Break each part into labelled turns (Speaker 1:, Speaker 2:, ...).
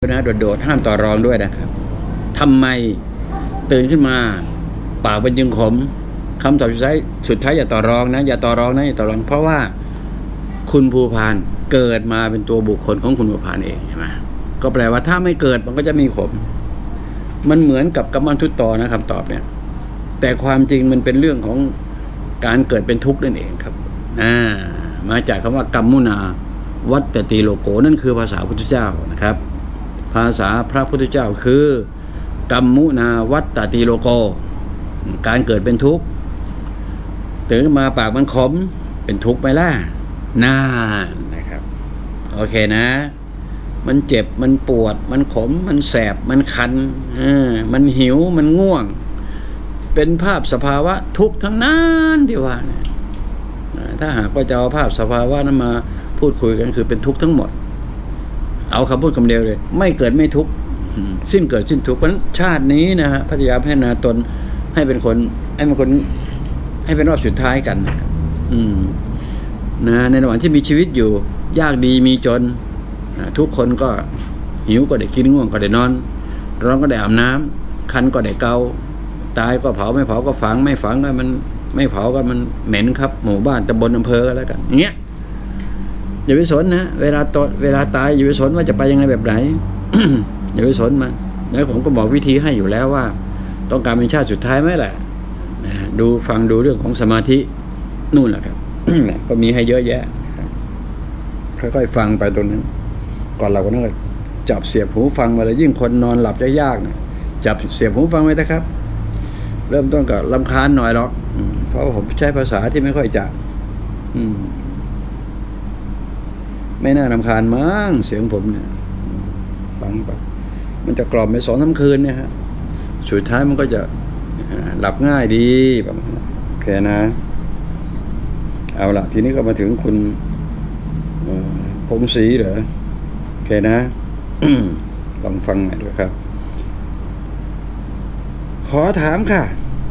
Speaker 1: นะโดดห้ามต่อรองด้วยนะครับทำไมตื่นขึ้นมาปากเป็นจึงขมคำตอบสุดท้ายอย่าต่อรองนะอย่าต่อรองนะอย่าต่อรองเพราะว่าคุณภูพานเกิดมาเป็นตัวบุคคลของคุณภูพานเองใช่ไหมก็แปลว่าถ้าไม่เกิดมันก็จะมีขมมันเหมือนกับกัมมันทุตตอนะคำตอบเนี่ยแต่ความจริงมันเป็นเรื่องของการเกิดเป็นทุกข์นั่นเองครับมาจากคำว่ากัมมุนาวัตติโลโกนั่นคือภาษาพุทธเจ้านะครับภาษาพระพุทธเจ้าคือกัมมุนาวัตติโลโกการเกิดเป็นทุกข์ตื่นมาปากมันขมเป็นทุกข์ไหมล่ะน่านะครับโอเคนะมันเจ็บมันปวดมันขมมันแสบมันคันมันหิวมันง่วงเป็นภาพสภาวะทุกข์ทั้งนั้นที่ว่านะถ้าหากว่าจะเอาภาพสภาวะนั้นมาพูดคุยกันคือเป็นทุกข์ทั้งหมดเอาคำพูดคำเดียวเลยไม่เกิดไม่ทุกข์สิ้นเกิดสิ้นทุกข์เพราะฉะนั้นชาตินี้นะฮะพยายามพัฒนาตนให้เป็นคนให้เป็นรอบสุดท้ายกันนะครับนะในระหว่างที่มีชีวิตอยู่ยากดีมีจนทุกคนก็หิวก็ได้กินง่วงก็ได้นอนร้อนก็ได้อาบน้ำคันก็ได้เกาตายก็เผาไม่เผาก็ฝังไม่ฝังก็มันไม่เผาก็มันเหม็นครับหมู่บ้านตำบลอำเภอแล้วกันอย่างเงี้ยอย่าไปสนนะเวลาตายอย่าไปสนว่าจะไปยังไงแบบไหน อย่าไปสนมันแล้วผมก็บอกวิธีให้อยู่แล้วว่าต้องการเป็นชาติสุดท้ายไหมแหละนะดูฟังดูเรื่องของสมาธินู่นแหละครับ ก็มีให้เยอะแยะค่อยๆฟังไปตรงนั้นก่อนเราก็ต้องจับเสียบหูฟังมาเลยยิ่งคนนอนหลับยากๆนะจับเสียบหูฟังไว้นะครับเริ่มต้นกับรำคาญหน่อยหรอกเพราะผมใช้ภาษาที่ไม่ค่อยจะไม่น่ารำคาญมั้งเสียงผมเนี่ยฟังไปมันจะกล่อมไป2-3 คืนเนี่ยฮะสุดท้ายมันก็จะหลับง่ายดีแบบโอเคนะเอาละทีนี้ก็มาถึงคุณพงศรีเหรอโอเคนะ ลองฟังหน่อยด้วยครับขอถามค่ะ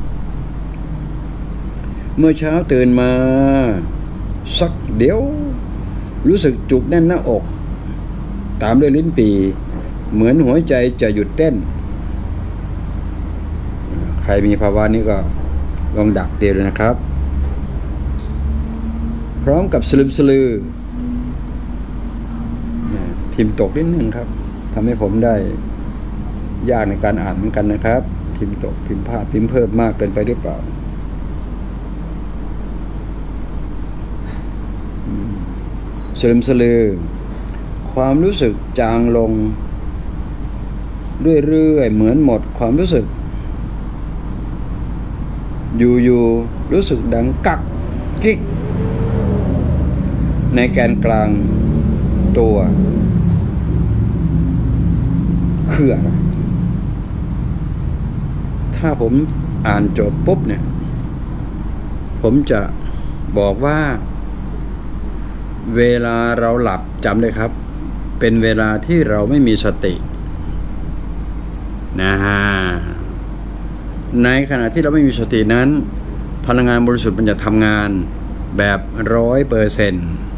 Speaker 1: เมื่อเช้าตื่นมาสักเดี๋ยวรู้สึกจุกแน่นหน้าอกตามด้วยลิ้นปี่เหมือนหัวใจจะหยุดเต้นใครมีภาวะนี้ก็ลองดักเดียวเลยนะครับพร้อมกับสลึมสลือพิมพ์ตกนิดนึงครับทำให้ผมได้ยากในการอ่านเหมือนกันนะครับพิมพ์ตกพิมพ์พลาดพิมพ์เพิ่มมากเกินไปหรือเปล่าสลึมสลือความรู้สึกจางลงเรื่อยๆเหมือนหมดความรู้สึกอยู่ๆรู้สึกดังกักกิ๊กในแกนกลางตัวคืออะไรถ้าผมอ่านจบปุ๊บเนี่ยผมจะบอกว่าเวลาเราหลับจำเลยครับเป็นเวลาที่เราไม่มีสตินะฮะในขณะที่เราไม่มีสตินั้นพลังงานบริสุทธิ์มันจะทำงานแบบ100%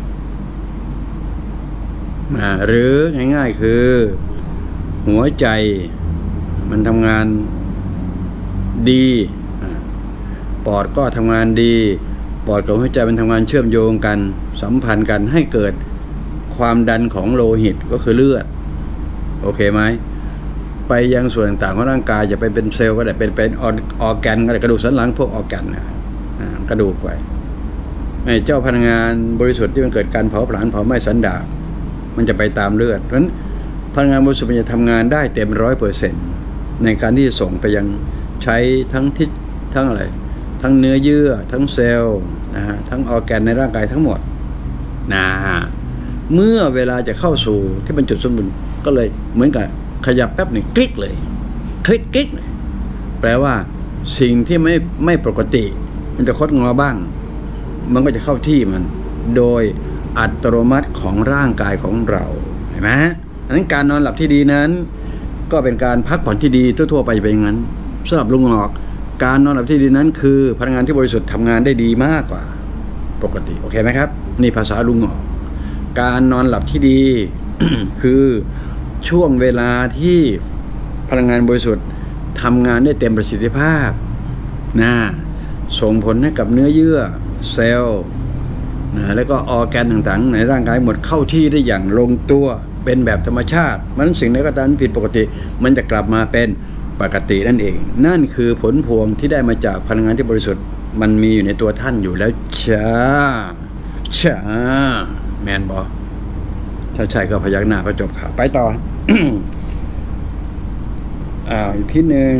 Speaker 1: หรือง่ายๆคือหัวใจมันทำงานดีปอดก็ทำงานดีปอดกับหัวใจมันทำงานเชื่อมโยงกันสัมพันธ์กันให้เกิดความดันของโลหิตก็คือเลือดโอเคไหมไปยังส่วนต่างของร่างกายจะไปเป็นเซลล์ก็ได้เป็นออร์แกนก็ได้กระดูกสันหลังพวกออร์แกนกระดูกไว้ไอ้เจ้าพลังงานบริสุทธิ์ที่มันเกิดการเผาผลาญเผาไหม้สันดาปมันจะไปตามเลือดเพราะฉะนั้นพลังงานบริสุทธิ์มันจะทำงานได้เต็ม100%ในการที่จะส่งไปยังใช้ทั้งทิศทั้งอะไรทั้งเนื้อเยื่อทั้งเซลล์นะฮะทั้งออร์แกนในร่างกายทั้งหมดนะฮะเมื่อเวลาจะเข้าสู่ที่เป็นจุดสมดุลก็เลยเหมือนกับขยับแป๊บหนึ่งคลิกเลยคลิกคลิกเลยแปลว่าสิ่งที่ไม่ปกติมันจะคดงอบ้างมันก็จะเข้าที่มันโดยอัตโนมัติของร่างกายของเราเห็นไหมดังนั้นการนอนหลับที่ดีนั้นก็เป็นการพักผ่อนที่ดีทั่วๆไปเป็นอย่างนั้นสำหรับลุงหงอกการนอนหลับที่ดีนั้นคือพลังงานที่บริสุทธิ์ทำงานได้ดีมากกว่าปกติโอเคไหมครับนี่ภาษาลุงหงอกการนอนหลับที่ดี คือช่วงเวลาที่พลังงานบริสุทธิ์ทำงานได้เต็มประสิทธิภาพนะส่งผลให้กับเนื้อเยื่อเซลล์นะแล้วก็ออร์แกนต่างๆในร่างกายหมดเข้าที่ได้อย่างลงตัวเป็นแบบธรรมชาติมันสิ่งใดก็ตามผิดปกติมันจะกลับมาเป็นปกตินั่นเองนั่นคือผลพวงที่ได้มาจากพลังงานที่บริสุทธิ์มันมีอยู่ในตัวท่านอยู่แล้วช้าแมนบอถ้าใช่ก็พยักหน้าก็จบข่าวไปต่อ อีกที่หนึ่ง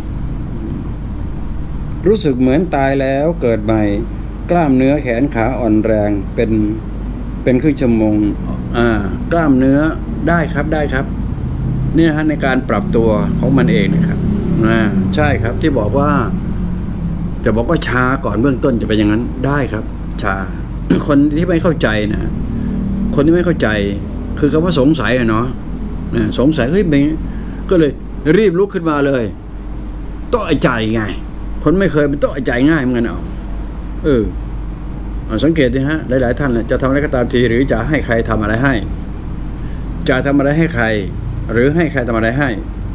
Speaker 1: รู้สึกเหมือนตายแล้วเกิดใหม่กล้ามเนื้อแขนขาอ่อนแรงเป็นครึ่งชั่วโมงกล้ามเนื้อได้ครับเนี่ยฮะในการปรับตัวของมันเองนะครับใช่ครับที่บอกว่าจะบอกว่าชาก่อนเบื้องต้นจะเป็นอย่างนั้นได้ครับชา คนที่ไม่เข้าใจนะคนที่ไม่เข้าใจคือคำว่าสงสัยเนาะสงสัยเฮ้ยเป็นก็เลยรีบลุกขึ้นมาเลยต้องไอ้ใจไงคนไม่เคยเป็นต้องไอ้ใจง่ายเหมือนกันสังเกตดิฮะหลายๆท่านจะทำอะไรก็ตามทีหรือจะให้ใครทำอะไรให้จะทำอะไรให้ใครหรือให้ใครทำอะไรให้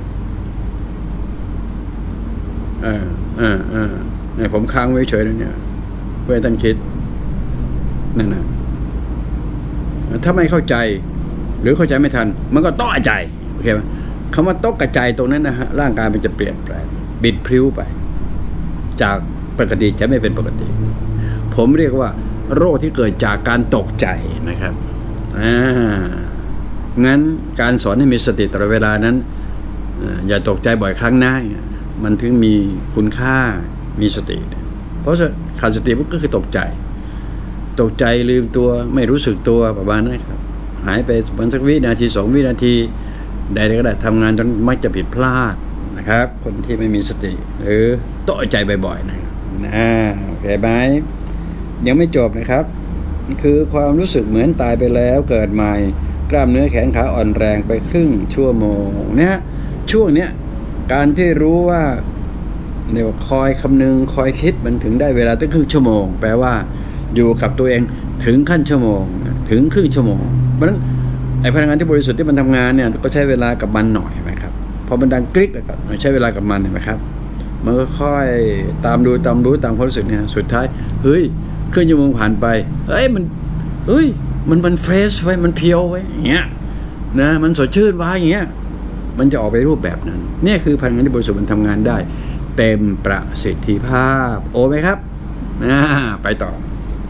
Speaker 1: เนี่ยผมค้างไว้เฉยแล้วเนี่ยเพื่อท่านคิดนั่นนะถ้าไม่เข้าใจหรือเข้าใจไม่ทันมันก็ต้องไอ้ใจโอเคไหมคำว่าตกกระจายตรงนั้นนะฮะร่างกายมันจะเปลี่ยนแปลงบิดพลิ้วไปจากปกติจะไม่เป็นปกติผมเรียกว่าโรคที่เกิดจากการตกใจนะครับงั้นการสอนให้มีสติตลอดเวลานั้นอย่าตกใจบ่อยครั้งหน้ามันถึงมีคุณค่ามีสติเพราะขาดสติก็คือตกใจลืมตัวไม่รู้สึกตัวประมาณนั้นครับหายไปวันสักวินาที2 วินาทีใดๆก็ได้ทำงานจนมักจะผิดพลาดนะครับคนที่ไม่มีสติหรือตกใจบ่อยๆนะโอเคไหมยังไม่จบนะครับคือความรู้สึกเหมือนตายไปแล้วเกิดใหม่กล้ามเนื้อแขนขาอ่อนแรงไปครึ่งชั่วโมงเนี่ยช่วงเนี้ยการที่รู้ว่าเนี่ยคอยคำนึงคอยคิดมันถึงได้เวลาตั้งครึ่งชั่วโมงแปลว่าอยู่กับตัวเองถึงขั้นชั่วโมงถึงครึ่งชั่วโมงเพราะฉะนั้นไอ้พลังงานที่บริสุทธิ์ที่มันทำงานเนี่ยก็ใช้เวลากับมันหน่อยไหมครับพอมันดังกริ๊กแล้วก็ใช้เวลากับมันเห็นไหมครับมันก็ค่อยตามรู้ตามความรู้สึกเนี่ยสุดท้ายเฮ้ยครึ่งชั่วโมงผ่านไปมันเฟรชไว้มันเพียวไว้อย่างเงี้ยนะมันสดชื่นไว้อย่างเงี้ยมันจะออกไปรูปแบบนั้นเนี่ยคือพลังงานที่บริสุทธิ์มันทำงานได้เต็มประสิทธิภาพโอไหมครับไปต่อ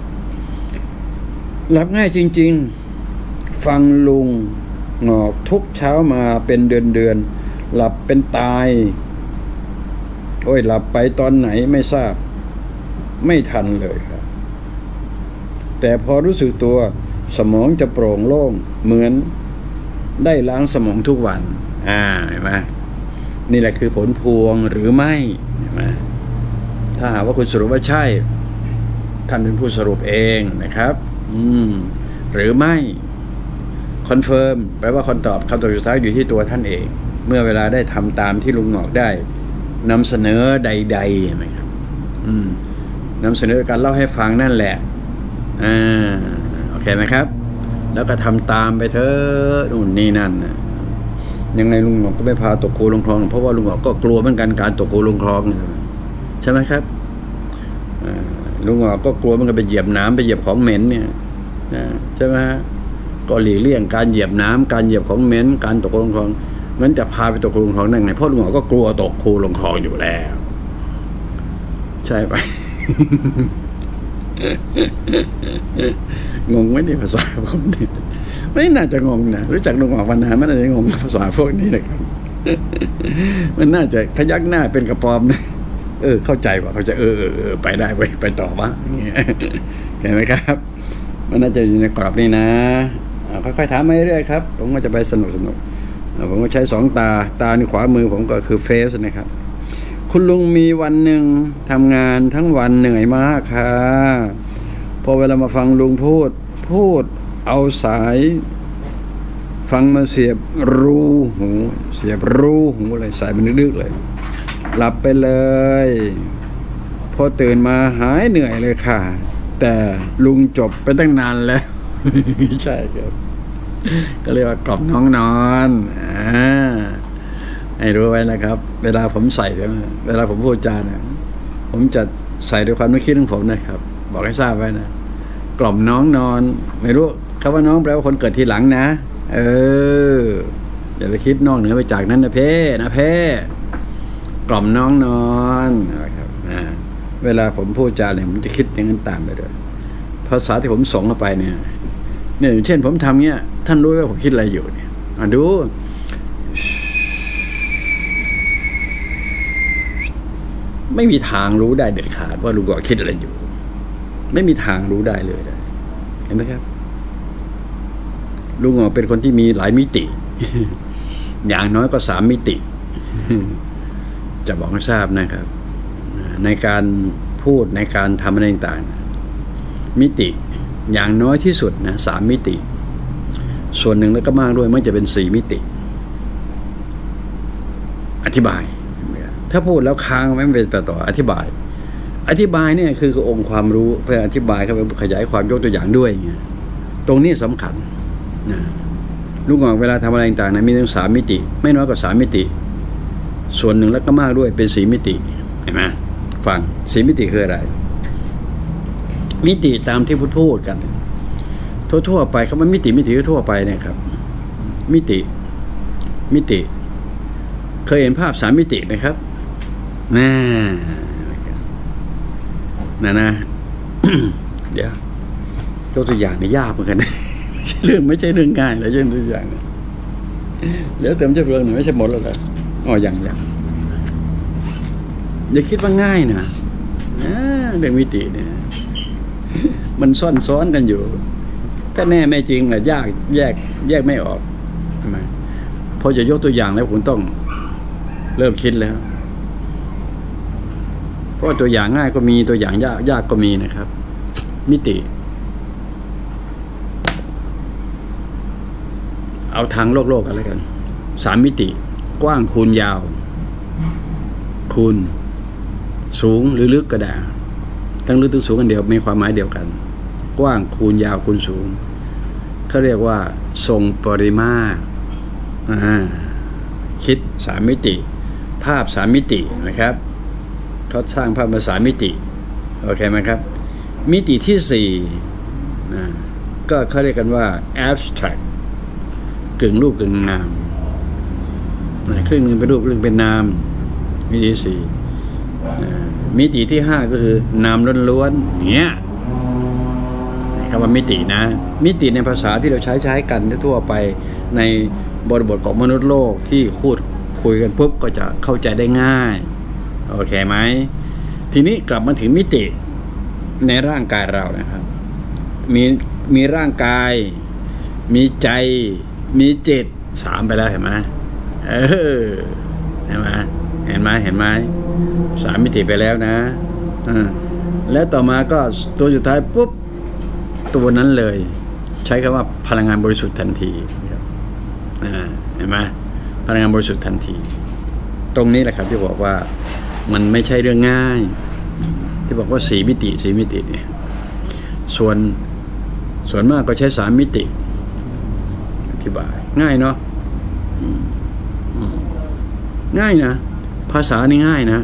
Speaker 1: หลับง่ายจริงๆฟังลุงงอกทุกเช้ามาเป็นเดือนหลับเป็นตายหลับไปตอนไหนไม่ทราบไม่ทันเลยครับแต่พอรู้สึกตัวสมองจะโปร่งโล่งเหมือนได้ล้างสมองทุกวันเห็นไหมนี่แหละคือผลพวงหรือไม่เห็นไหมถ้าหากว่าคุณสรุปว่าใช่ท่านเป็นผู้สรุปเองนะครับหรือไม่คอนเฟิร์มแปลว่าคำตอบสุดท้ายอยู่ที่ตัวท่านเองเมื่อเวลาได้ทำตามที่ลุงหงอกได้นำเสนอใดๆเห็นไหมครับนำเสนอการเล่าให้ฟังนั่นแหละโอเคไหมครับแล้วก็ทำตามไปเถอะนู่นนี่นั่นยังไงลุงหงอกก็ไม่พาตกคูลงคลองเพราะว่าลุงหงอกก็กลัวเหมือนกันการตกคูลงคลองใช่ไหมครับลุงหงอกก็กลัวมันก็ไปเหยียบน้ำไปเหยียบของเหม็นเนี่ยใช่ไหมฮะก็หลีกเลี่ยงการเหยียบน้ำการเหยียบของเหม็นการตกคูลงคลองงั้นจะพาไปตกคูลงคลองได้ไงเพราะลุงหงอกก็กลัวตกคูลงคลองอยู่แล้วใช่ไป งงไหมเนี่ยภาษาผมเนี่ยไม่น่าจะงงนะรู้จักลุงหงอกมานานไม่น่าจะงงภาษาพวกนี้นะครับ มันน่าจะพยักหน้าเป็นกระปอมนะเข้าใจว่าเขาจะไปได้ไปต่อวะเห็นไหมครับมันน่าจะอยู่ในกรอบนี้นะค่อยๆถามมาเรื่อยๆครับผมก็จะไปสนุกผมก็ใช้2 ตาในขวามือผมก็คือเฟซนะครับคุณลุงมีวันหนึ่งทำงานทั้งวันเหนื่อยมากค่ะพอเวลามาฟังลุงพูดเอาสายฟังมาเสียบรูหูเลยสายมันดึกๆเลยหลับไปเลยพอตื่นมาหายเหนื่อยเลยค่ะแต่ลุงจบไปตั้งนานแล้ว ใช่ครับก็เรียกว่ากล่อมน้องนอนให้รู้ไว้นะครับเวลาผมใส่เวลาผมพูดจาเนี่ยผมจะใส่ด้วยความนึกคิดของผมนะครับบอกให้ทราบไว้นะกล่อมน้องนอนไม่รู้คำว่าน้องแปลว่าคนเกิดทีหลังนะอย่าไปคิดนอกเหนือไปจากนั้นนะเพ่กล่อมน้องนอนนะครับเวลาผมพูดจาเนี่ยผมจะคิดอย่างนั้นตามไปด้วยภาษาที่ผมส่งเข้าไปเนี่ยเช่นผมทำเงี้ยท่านรู้ว่าผมคิดอะไรอยู่เนี่ยดูไม่มีทางรู้ได้เด็ดขาดว่าลุงกอคิดอะไรอยู่ไม่มีทางรู้ได้เลยเห็นไหมครับลุงกอเป็นคนที่มีหลายมิติ อย่างน้อยก็3 มิติ จะบอกให้ทราบนะครับในการพูดในการทำอะไรต่างๆมิติอย่างน้อยที่สุดนะ3 มิติส่วนหนึ่งแล้วก็มากด้วยมันจะเป็น4 มิติอธิบายถ้าพูดแล้วค้างไม่เป็นต่ออธิบายเนี่ยคือองค์ความรู้เพื่ออธิบายเข้าไปขยายความยกตัวอย่างด้วยไงตรงนี้สำคัญนะลูกงอกเวลาทำอะไรต่างๆนะมีทั้ง3 มิติไม่น้อยกว่า3 มิติส่วนหนึ่งแล้วก็มากด้วยเป็น4 มิติเห็นไหมฟัง4 มิติคืออะไรมิติตามที่พูดกันทั่วไปคำว่ามิติทั่วไปเนี่ยครับมิติเคยเห็นภาพ3 มิติไหมครับนะ เดี๋ยวยกตัวอย่างนี่ยากเหมือนกัน ไม่ใช่เรื่องง่ายเลยยกตัวอย่างแล้วเติมเจ้าเรื่องหน่อยไม่ใช่หมดแล้วเหรออย่างอย่าคิดว่าง่ายนะเรื่องมิติเนี่ยมันซ้อนกันอยู่ถ้าแน่ไม่จริงแหละยากแยกไม่ออกทำไมพอจะยกตัวอย่างแล้วคุณต้องเริ่มคิดแล้วเพราะตัวอย่างง่ายก็มีตัวอย่างยากก็มีนะครับมิติเอาทางโลกกันแล้วกัน3 มิติกว้างคูณยาวคูณสูงหรือลึกก็ได้ทั้งลึกทั้งสูงกันเดียวมีความหมายเดียวกันกว้างคูณยาวคูณสูงเขาเรียกว่าทรงปริมาตรคิด3 มิติภาพ3 มิตินะครับเขาสร้างภาพมา3 มิติโอเคไหมครับมิติที่4ก็เขาเรียกกันว่า abstract กึ่งรูปกึ่งนามครึ่งหนึ่งเป็นรูปครึ่งเป็นนามมิติที่4มิติที่5ก็คือนามล้วนๆเนี้ยคำว่ามิตินะมิติในภาษาที่เราใช้กันทั่วไปในบริบทของมนุษย์โลกที่พูดคุยกันปุ๊บก็จะเข้าใจได้ง่ายโอเคไหมทีนี้กลับมาถึงมิติในร่างกายเรานะครับมีร่างกายมีใจมีจิต3ไปแล้วเห็นไหมเห็นไหม3 มิติไปแล้วนะแล้วต่อมาก็ตัวสุดท้ายปุ๊บตัวนั้นเลยใช้คำว่าพลังงานบริสุทธิ์ทันทีเห็นไหมพลังงานบริสุทธิ์ทันทีตรงนี้แหละครับที่บอกว่ามันไม่ใช่เรื่องง่ายที่บอกว่า4 มิติเนี่ยส่วนมากก็ใช้3 มิติอธิบายง่ายเนาะง่ายนะภาษานี่ง่ายนะ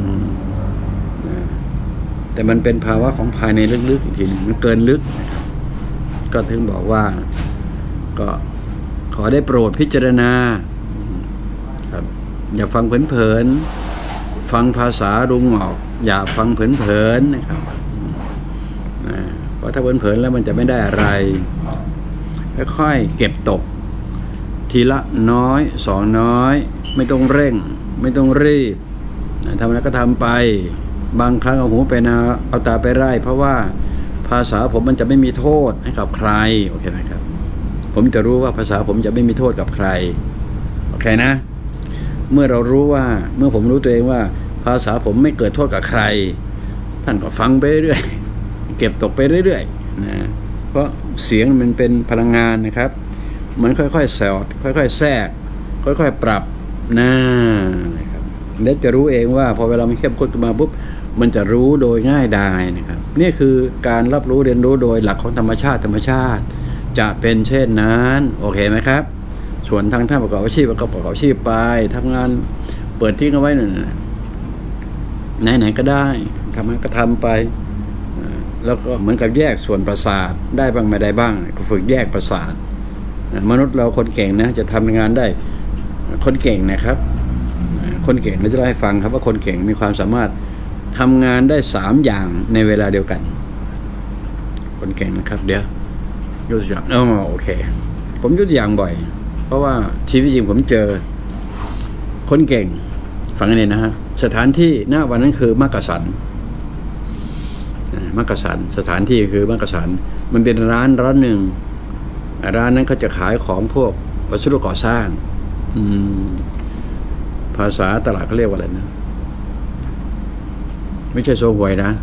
Speaker 1: แต่มันเป็นภาวะของภายในลึกๆอีกทีนึงมันเกินลึกนะครับก็ถึงบอกว่าก็ขอได้โปรดพิจารณาครับอย่าฟังเผลอๆฟังภาษาลุงออกอย่าฟังเผลอๆนะครับเพราะถ้าเผลอๆแล้วมันจะไม่ได้อะไรค่อยๆเก็บตกทีละน้อย2 น้อยไม่ต้องเร่งไม่ต้องรีบทำอะไรก็ทำไปบางครั้งเอาหูไปนาเอาตาไปไร่เพราะว่าภาษาผมมันจะไม่มีโทษให้กับใครโอเคไหมครับผมจะรู้ว่าภาษาผมจะไม่มีโทษกับใครโอเคนะเมื่อเรารู้ว่าเมื่อผมรู้ตัวเองว่าภาษาผมไม่เกิดโทษกับใครท่านก็ฟังไปเรื่อยเก็บตกไปเรื่อยๆนะเพราะเสียงมันเป็นพลังงานนะครับมันค่อยๆสอดค่อยๆแทรกค่อยๆปรับนะครับแล้วจะรู้เองว่าพอเวลามันเข้มข้นมาปุ๊บมันจะรู้โดยง่ายดายนะครับนี่คือการรับรู้เรียนรู้โดยหลักของธรรมชาติจะเป็นเช่นนั้นโอเคไหมครับส่วนทางท่านประกอบอาชีพก็ประกอบอาชีพไปทำงานเปิดทิ้งเอาไว้ไหนก็ได้ทำก็ทำไปแล้วก็เหมือนกับแยกส่วนประสาทได้บ้างไม่ได้บ้างก็ฝึกแยกประสาทมนุษย์เราคนเก่งนะจะทำงานได้คนเก่งนะครับคนเก่งเราจะเล่าให้ฟังครับว่าคนเก่งมีความสามารถทำงานได้3 อย่างในเวลาเดียวกันคนเก่งนะครับเดี๋ยวยกตัวอย่างโอเคผมยกตัวอย่างบ่อยเพราะว่าชีวิตจริงผมเจอคนเก่งฟังกันเลยนะฮะสถานที่หน้าวันนั้นคือมักกะสันสถานที่คือมักกะสันมันเป็นร้านหนึ่งร้านนั้นก็จะขายของพวกวัสดุก่อสร้างภาษาตลาดเขาเรียกว่าอะไรนะไม่ใช่โซหวยนะ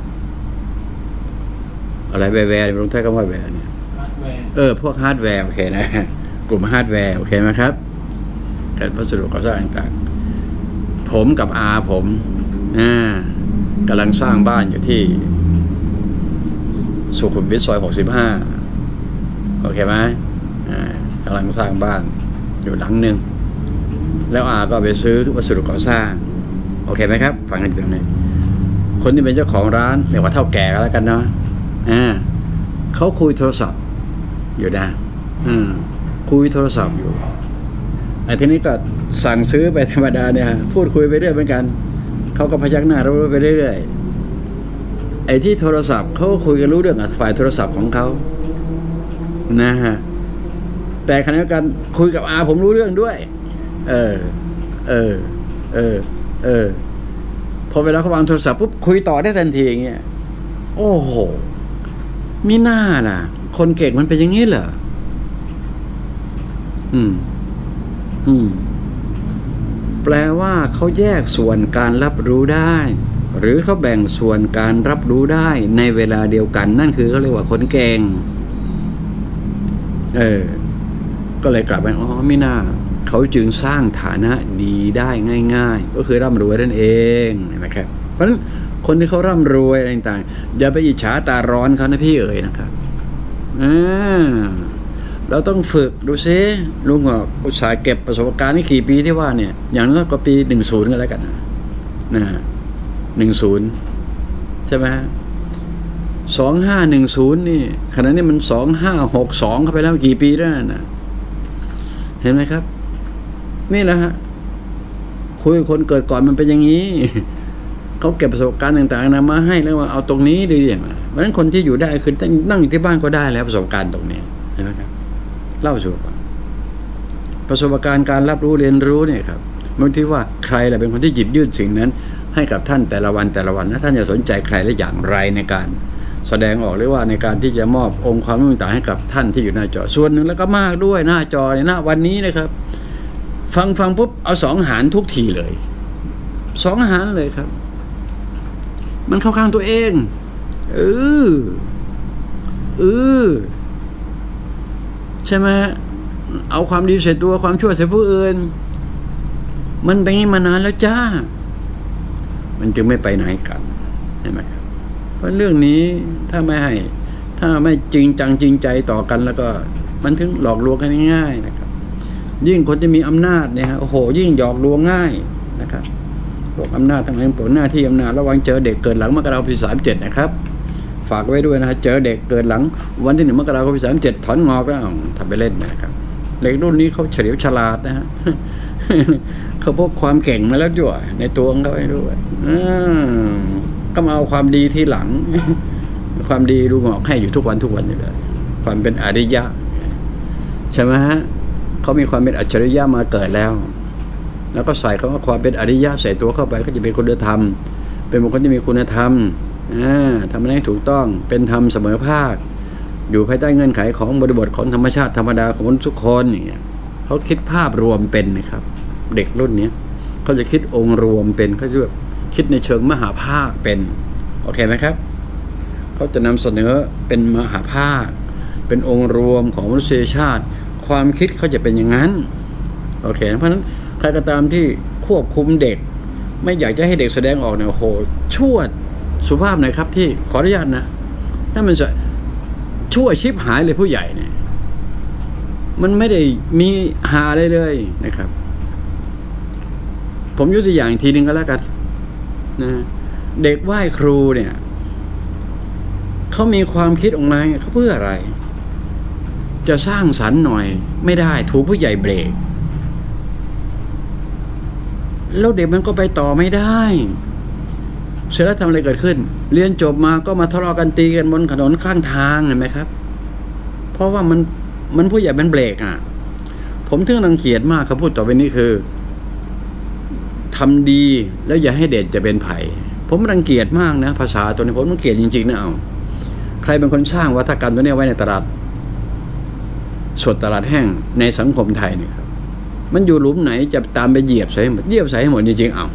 Speaker 1: อะไรแวร์ลงท้ายคำว่าแวร์เนี่ยพวกฮาร์ดแวร์โอเคนะกลุ่มฮาร์ดแวร์โอเคไหมครับการวัสดุก่อสร้างต่างๆผมกับอาผมกำลังสร้างบ้านอยู่ที่สุขุมวิทซอย65โอเคไหมกำลังสร้างบ้านอยู่หลังหนึ่งแล้วอาก็ไปซื้อวัสดุก่อสร้างโอเคไหมครับฟังกันตรงนี้คนที่เป็นเจ้าของร้านเรียกว่าเฒ่าแก่กันแล้วกันเนาะเขาคุยโทรศัพท์อยู่นะคุยโทรศัพท์อยู่ไอ้ทีนี้ก็สั่งซื้อไปธรรมดาเนี่ยพูดคุยไปเรื่อยเหมือนกันเขาก็พยักหน้ารู้ไปเรื่อยๆไอ้ที่โทรศัพท์เขาคุยกันรู้เรื่องฝ่ายโทรศัพท์ของเขานะฮะแต่ขณะเดียวกันคุยกับอาผมรู้เรื่องด้วยพอเวลาเขาวางโทรศัพท์ปุ๊บคุยต่อได้ทันทีอย่างเงี้ยโอ้โหมีหน้าล่ะคนเก่งมันเป็นอย่างนี้เหรอแปลว่าเขาแยกส่วนการรับรู้ได้หรือเขาแบ่งส่วนการรับรู้ได้ในเวลาเดียวกันนั่นคือเขาเรียกว่าคนเก่งก็เลยกลับไปไม่น่าเขาจึงสร้างฐานะดีได้ง่ายๆก็คือร่ำรวยนั่นเองเห็นไหมครับเพราะฉะนั้นคนที่เขาร่ำรวยอะไรต่างๆอย่าไปอิจฉาตาร้อนเขานะพี่นะครับเราต้องฝึกดูซิลุงบอกอุตสาห์เก็บประสบการณ์นี่กี่ปีที่ว่าเนี่ยอย่างน้อยก็ปี10กันแล้วกันนะ10ใช่ไหม2510นี่ขณะนี้มัน2562เข้าไปแล้วกี่ปีแล้วนะเห็นไหมครับนี่แหละฮะคุยคนเกิดก่อนมันเป็นอย่างนี้เขาเก็บประสบการณ์ต่างๆนะมาให้แล้วว่าเอาตรงนี้ดีอย่างเพราะฉะนั้นคนที่อยู่ได้คือนั่งอยู่ที่บ้านก็ได้แล้วประสบการณ์ตรงนี้เห็นไหมครับเล่าสู่ฟังประสบการณ์การรับรู้เรียนรู้เนี่ยครับบางทีว่าใครแหละเป็นคนที่หยิบยื่นสิ่งนั้นให้กับท่านแต่ละวันนะท่านจะสนใจใครและอย่างไรในการแสดงออกหรือว่าในการที่จะมอบองค์ความรู้ต่างๆให้กับท่านที่อยู่หน้าจอส่วนหนึ่งแล้วก็มากด้วยหน้าจอในหน้าวันนี้นะครับฟังปุ๊บเอา2 หารทุกทีเลย2 หารเลยครับมันเข้าข้างตัวเองใช่ไหมเอาความดีใส่ตัวความชั่วใส่ผู้อื่นมันเป็นอย่างนี้มานานแล้วจ้ามันจึงไม่ไปไหนกันเห็นไหมครับเพราะเรื่องนี้ถ้าไม่จริงจังจริงใจต่อกันแล้วก็มันถึงหลอกลวงกันง่ายๆนะครับยิ่งคนที่มีอำนาจเนี่ยฮะโอ้โหยิ่งหลอกลวงง่ายนะครับพวกอำนาจทั้งหลายผลหน้าที่อำนาจระวังเจอเด็กเกิดหลังมกราคมปี37นะครับฝากไว้ด้วยนะเจอเด็กเกิดหลังวันที่1 มกราคมปี37ถอนงอกแล้วทำไปเล่นนะครับเด็กรุ่นนี้เขาเฉลียวฉลาดนะฮะ เขาพบความเก่งมาแล้วด้วยในตัวของเขาด้วยก็มาเอาความดีที่หลัง ความดีดูงอกให้อยู่ทุกวันอยู่เลยความเป็นอริยะใช่ไหมฮะเขามีความเป็นอัจฉริยะมาเกิดแล้วก็ใส่คำว่าความเป็นอริยะใส่ตัวเข้าไปก็จะเป็นคุณธรรมเป็นบุคคลที่มีคุณธรรมทำให้ถูกต้องเป็นธรรมเสมอภาคอยู่ภายใต้เงื่อนไขของบริบทของธรรมชาติธรรมดาของมนุษย์ทุกคนอย่างเงี้ยเขาคิดภาพรวมเป็นนะครับเด็กรุ่นนี้เขาจะคิดองค์รวมเป็นเขาจะคิดในเชิงมหาภาคเป็นโอเคไหมครับเขาจะนำเสนอเป็นมหาภาคเป็นองค์รวมของมนุษยชาติความคิดเขาจะเป็นอย่างนั้นโอเคเพราะฉะนั้นใครก็ตามที่ควบคุมเด็กไม่อยากจะให้เด็กแสดงออกเนี่ยโหชั่วสุภาพหน่อยครับที่ขออนุญาตนะถ้ามันจะชั่วชิบหายเลยผู้ใหญ่เนี่ยมันไม่ได้มีหาอะไรเลยนะครับ ผมยกตัวอย่างทีนึงก็แล้วกันนะเด็กไหว้ครูเนี่ยเขามีความคิดออกมาเขาเพื่ออะไรจะสร้างสรรค์หน่อยไม่ได้ถูกผู้ใหญ่เบรกแล้วเด็กมันก็ไปต่อไม่ได้เสร็จแล้วทำอะไรเกิดขึ้นเรียนจบมาก็มาทะเลาะกันตีกันบนถนนข้างทางเห็นไหมครับเพราะว่ามันผู้ใหญ่มันเบรกอ่ะผมถึงรังเกียจมากคำพูดต่อไปนี้คือทำดีแล้วอย่าให้เด็กจะเป็นไผ่ผมรังเกียจมากนะภาษาตัวนี้ผมรังเกียจจริงๆนะเอาใครเป็นคนสร้างวัฒกรรมตัวนี้ไว้ในตลาดสดตลาดแห้งในสังคมไทยเนี่ยครับมันอยู่หลุมไหนจะตามไปเหยียบใส่หมดให้หมดจริงๆเอา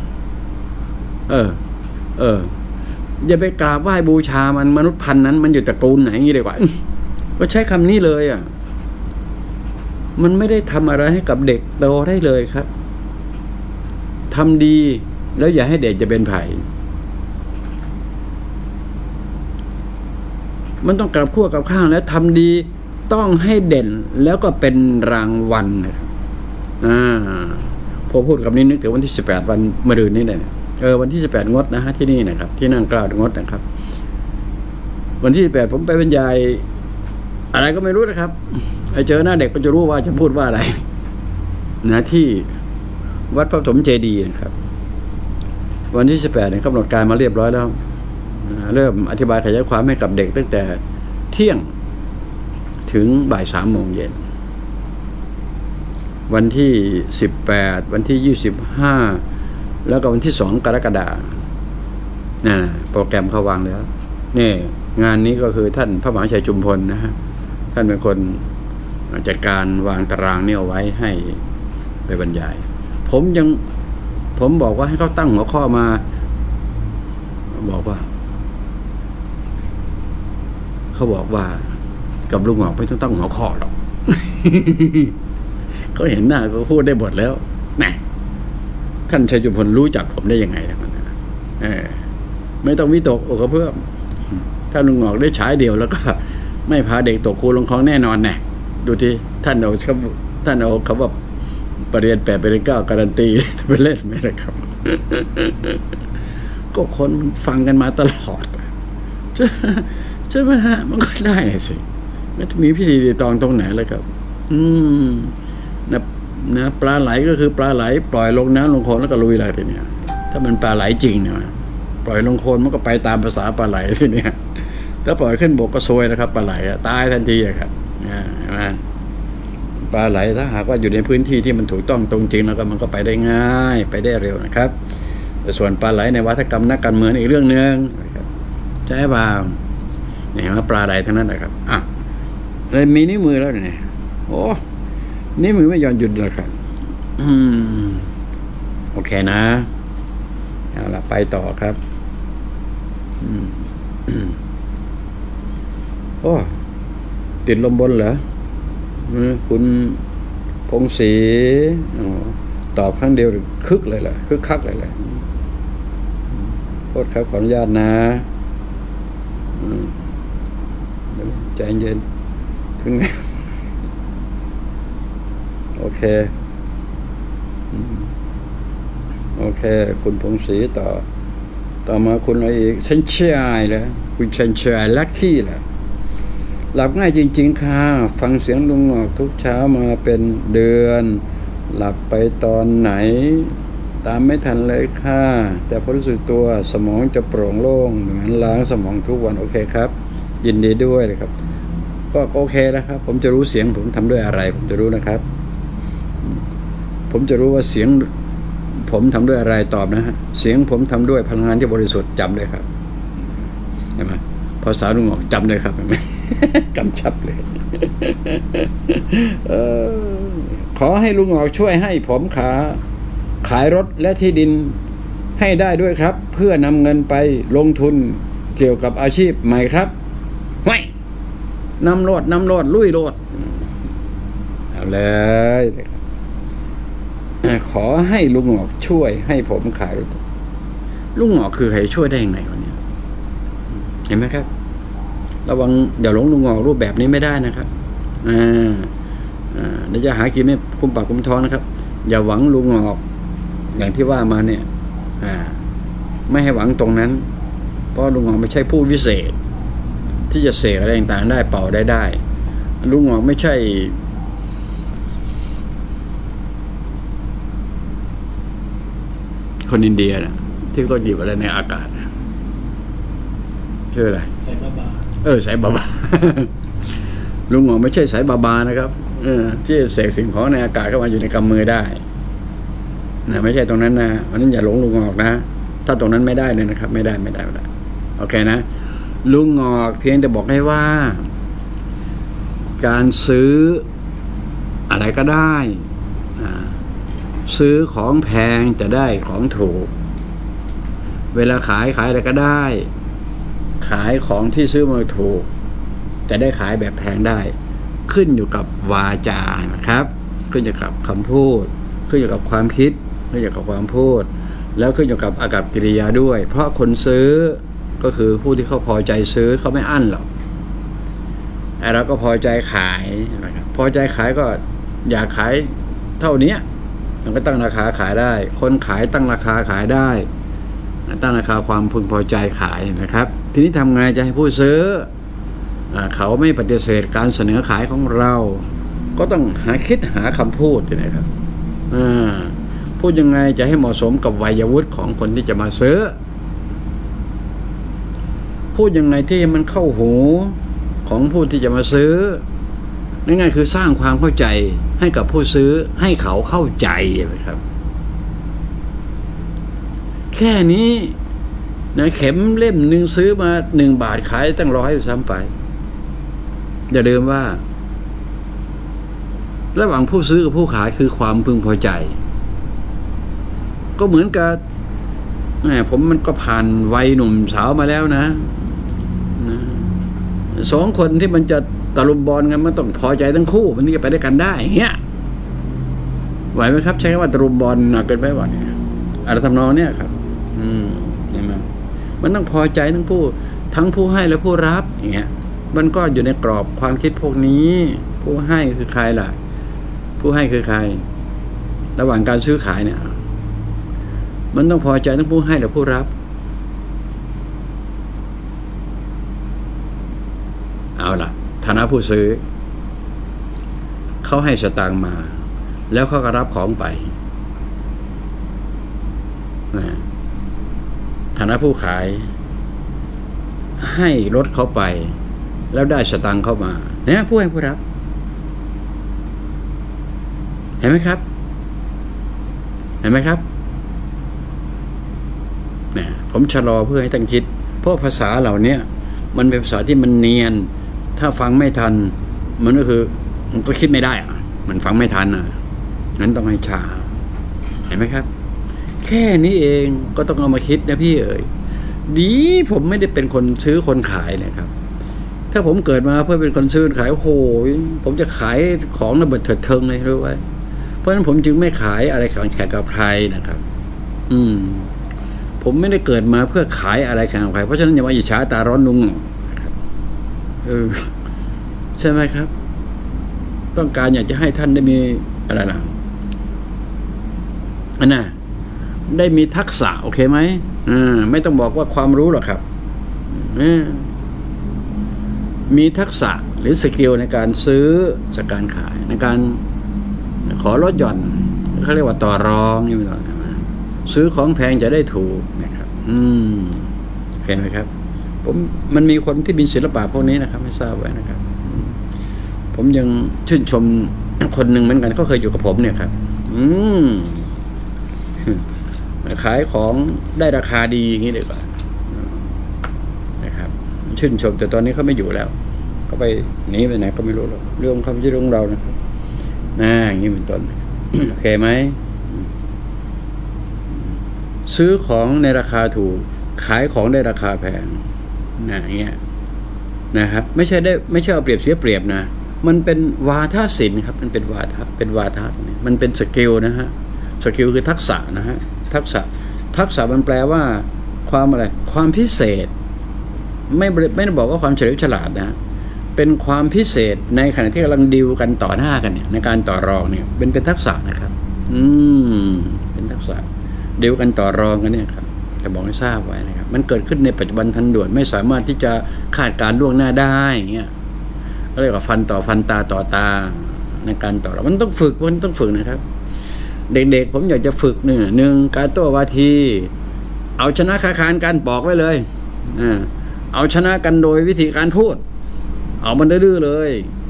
Speaker 1: อย่าไปกราบไหว้บูชามันมนุษย์พันธุ์นั้นมันอยู่ตระกูลไหนงี้ดีกว่าก็ใช้คำนี้เลยอ่ะมันไม่ได้ทำอะไรให้กับเด็กโตได้เลยครับทำดีแล้วอย่าให้เด็กจะเป็นไผ่มันต้องกลับขั้วกับข้างแล้วทำดีต้องให้เด่นแล้วก็เป็นรางวัลนะครับพอพูดคำนี้นึกถึงวันที่18วันมะรืนนี่เลยวันที่18งดนะฮะที่นี่นะครับที่นั่งกล้างดนะครับวันที่18ผมไปบรรยายอะไรก็ไม่รู้นะครับไอ้เจอหน้าเด็กก็จะรู้ว่าจะพูดว่าอะไรนะที่วัดพระปฐมเจดีย์นะครับวันที่18เนี่ยกำหนดการมาเรียบร้อยแล้วเริ่มอธิบายขยายความให้กับเด็กตั้งแต่เที่ยงถึงบ่าย3 โมงเย็นวันที่18วันที่25แล้วก็วันที่2 กรกฎาคมโปรแกรมเขาวางแล้วนี่งานนี้ก็คือท่านพระมหาชัยชุมพลนะฮะท่านเป็นคนจัดการวางตารางนี่เอาไว้ให้ไปบรรยายผมบอกว่าให้เขาตั้งหัวข้อมาบอกว่าเขาบอกว่ากับลุงหงอกไม่ต้องตั้งหัวข้อหรอก เขาเห็นหน้าก็พูดได้หมดแล้วนะท่านชัยจุมพลรู้จักผมได้ยังไงนะไม่ต้องวิตกโอ้กระเพื่อมถ้าลุงหงอกได้ฉายเดียวแล้วก็ไม่พาเด็กตกคูลงคลองแน่นอนแน่ดูที่ท่านเอาคำว่าปริญญา8 ปริญญา 9การันตีจะไปเล่นไหมนะครับ ก็คนฟังกันมาตลอดใช่ไหมฮะมันก็ได้สิไม่ต้องมีพิธีตองตรงไหนเลยครับนะปลาไหลก็คือปลาไหลปล่อยลงน้ำลงโคลนแล้วก็ลุยอะไรทีเนี้ยถ้ามันปลาไหลจริงเนี่ยปล่อยลงโคลนมันก็ไปตามภาษาปลาไหลทีเนี้ยถ้าปล่อยขึ้นบกก็ซวยนะครับปลาไหลตายทันทีครับนะปลาไหลถ้าหากว่าอยู่ในพื้นที่ที่มันถูกต้องตรงจริงแล้วก็มันก็ไปได้ง่ายไปได้เร็วนะครับแต่ส่วนปลาไหลในวัฒกรรมนักการเมืองอีกเรื่องนึงใช่เปล่าเนี่ยว่าปลาไหลทั้งนั้นนะครับเลยมีนิ้วมือแล้วเนี่ยโอ้นิ้วมือไม่ยอมหยุดเลยครับโอเคนะเอาละไปต่อครับโอ้ติดลมบนเหรอคุณพงศรีตอบครั้งเดียวคึกเลยแหละคึกคักเลยแหละโทษครับขออนุญาตนะใจเย็นถึงโอเคคุณพงศรีต่อมาคุณอะไรอีกเซนเชียร์เลยคุณเซนเชียร์ลัคกี้แหละหลับง่ายจริงๆค่ะฟังเสียงลุงหงอกทุกเช้ามาเป็นเดือนหลับไปตอนไหนตามไม่ทันเลยค่ะแต่พอรู้สึกตัวสมองจะโปร่งโล่งเหมือนล้างสมองทุกวันโอเคครับยินดีด้วยเลยครับก็โอเคนะครับผมจะรู้เสียงผมทำด้วยอะไรผมจะรู้นะครับผมจะรู้ว่าเสียงผมทำด้วยอะไรตอบนะฮะเสียงผมทำด้วยพลังงานที่บริสุทธิ์จำเลยครับเห็นไหมภาษาลุงหงอกจำเลยครับเห็นไหม กำชับเลย ขอให้ลุงหงอกช่วยให้ผมขายรถและที่ดินให้ได้ด้วยครับเพื่อนำเงินไปลงทุนเกี่ยวกับอาชีพใหม่ครับไม่นำโลดลุยโลดเอาเลยขอให้ลุงหงอกช่วยให้ผมขายรถลุงหงอกคือใครช่วยได้ยังไงวันนี้เห็นไหมครับระวังเดี๋ยวหลงลุงหงอกรูปแบบนี้ไม่ได้นะครับเดี๋ยวจะหากินให้คุ้มปากคุ้มท้องนะครับอย่าหวังลุงออกอย่างที่ว่ามาเนี่ยไม่ให้หวังตรงนั้นเพราะลุงออกไม่ใช่ผู้วิเศษที่จะเสกอะไรต่างๆได้เป่าได้ลุงออกไม่ใช่คนอินเดียนะที่ก็หยิบอะไรในอากาศชื่ออะไรสายบาบาสายบาบา ลุงออกไม่ใช่สายบาบานะครับที่เสกสิ่งของในอากาศเข้ามาอยู่ในกำมือได้นะไม่ใช่ตรงนั้นนะเพราะนั้นอย่าหลงลุงออกนะถ้าตรงนั้นไม่ได้เลยนะครับไม่ได้โอเคนะลุงออกเพียงแต่บอกให้ว่าการซื้ออะไรก็ได้ซื้อของแพงจะได้ของถูกเวลาขายอะไรก็ได้ขายของที่ซื้อมาถูกจะได้ขายแบบแพงได้ขึ้นอยู่กับวาจานะครับขึ้นอยู่กับคำพูดขึ้นอยู่กับความคิดขึ้นอยู่กับความพูดแล้วขึ้นอยู่กับอากัปกิริยาด้วยเพราะคนซื้อก็คือผู้ที่เขาพอใจซื้อเขาไม่อั้นหรอกเราก็พอใจขายนะครับพอใจขายก็อยากขายเท่านี้มันก็ตั้งราคาขายได้คนขายตั้งราคาขายได้ตั้งราคาความพึงพอใจขายนะครับทีนี้ทำไงจะให้ผู้ซื้อเขาไม่ปฏิเสธการเสนอขายของเราก็ต้องหาคำพูดนะครับพูดยังไงจะให้เหมาะสมกับวัยวุฒิของคนที่จะมาซื้อพูดยังไงที่มันเข้าหูของผู้ที่จะมาซื้อง่ายๆคือสร้างความเข้าใจให้กับผู้ซื้อให้เขาเข้าใจนะครับแค่นี้นะเข็มเล่มหนึ่งซื้อมา1 บาทขายตั้ง100อยู่ซ้ำไปอย่าลืมว่าระหว่างผู้ซื้อกับผู้ขายคือความพึงพอใจก็เหมือนกับผมมันก็ผ่านวัยหนุ่มสาวมาแล้วนะ2 คนที่มันจะตะลุมบอลกันมันต้องพอใจทั้งคู่มันถึงจะไปด้วยกันได้เงี้ยไหวไหมครับใช้คำว่าตะลุมบอลหนักเกินไปวะเนี่ยอะไรทำนองเนี่ยครับเห็นไหมมันต้องพอใจทั้งผู้ให้และผู้รับอย่างเงี้ยมันก็อยู่ในกรอบความคิดพวกนี้ผู้ให้คือใครล่ะผู้ให้คือใครระหว่างการซื้อขายเนี่ยมันต้องพอใจทั้งผู้ให้และผู้รับเอาล่ะฐานะผู้ซื้อเขาให้สตางค์มาแล้วเขาก็รับของไปฐานะผู้ขายให้รถเขาไปแล้วได้สตางค์เข้ามาเนี่ยผู้ให้ผู้รับเห็นไหมครับเนี่ยผมชะลอเพื่อให้ท่านคิดเพราะภาษาเหล่านี้มันเป็นภาษาที่มันเนียนถ้าฟังไม่ทันมันก็คือมันก็คิดไม่ได้มันฟังไม่ทันงั้นต้องให้ชาเห็นไหมครับแค่นี้เองก็ต้องเอามาคิดนะพี่เอ๋ยดีผมไม่ได้เป็นคนซื้อคนขายนะครับถ้าผมเกิดมาเพื่อเป็นคนซื้อคนขายโอ้โหผมจะขายของระเบิดเถิดเทิงเลยรู้ไว้เพราะฉะนั้นผมจึงไม่ขายอะไรของแขกกับใครนะครับผมไม่ได้เกิดมาเพื่อขายอะไรแข่งกับใครเพราะฉะนั้นอย่ามาอิจฉาตาร้อนลุงนะครับใช่ไหมครับต้องการอยากจะให้ท่านได้มีอะไรนะได้มีทักษะโอเคไหมไม่ต้องบอกว่าความรู้หรอกครับมีทักษะหรือสกิลในการซื้อจากการขายในการขอลดหย่อนเขาเรียกว่าต่อรองนี่ไม่ต้องซื้อของแพงจะได้ถูกนะครับเห็นไหมครับมันมีคนที่มีศิลปะพวกนี้นะครับไม่ทราบไว้นะครับผมยังชื่นชมคนหนึ่งเหมือนกันเขาเคยอยู่กับผมเนี่ยครับขายของได้ราคาดีอย่างนี้เลยกว่านะครับชื่นชมแต่ตอนนี้เขาไม่อยู่แล้วเขาไปหนีไปไหนก็ไม่รู้หรอกเรื่องเขาไม่ใช่เรื่องเรานะครับอย่างนี้เป็นต้นโอเคไหมซื้อของในราคาถูกขายของได้ราคาแพงอย่างเงี้ยนะครับไม่ใช่เอาเปรียบเสียเปรียบนะมันเป็นวาทศิลป์ครับมันเป็นวาทมันเป็นสกิลนะฮะสกิลคือทักษะนะฮะทักษะมันแปลว่าความอะไรความพิเศษไม่ได้บอกว่าความเฉลียวฉลาดนะเป็นความพิเศษในขณะที่กำลังดีลกันต่อหน้ากันเนี่ยในการต่อรองเนี่ยเป็นทักษะนะครับเป็นทักษะดีลกันต่อรองกันเนี่ยครับแต่บอกให้ทราบไว้นะครับมันเกิดขึ้นในปัจจุบันทันด่วนไม่สามารถที่จะคาดการล่วงหน้าได้อย่างเงี้ยก็เรียกว่าฟันต่อฟันตาต่อตาในการต่อรองมันต้องฝึกนะครับเด็กๆผมอยากจะฝึกหนึ่งการโต้วาทีเอาชนะค้าคานกันบอกไว้เลยเอาชนะกันโดยวิธีการพูดเอามันดื้อเลย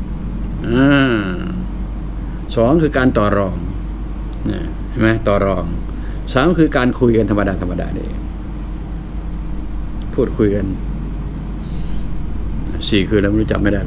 Speaker 1: สองคือการต่อรองเห็นไหมต่อรองสามคือการคุยกันธรรมดาเองพูดคุยกันสี่คือเราไม่รู้จำไม่ได้